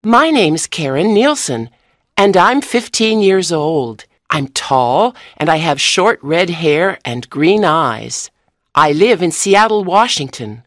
My name's Karen Nielsen, and I'm 15 years old. I'm tall, and I have short red hair and green eyes. I live in Seattle, Washington.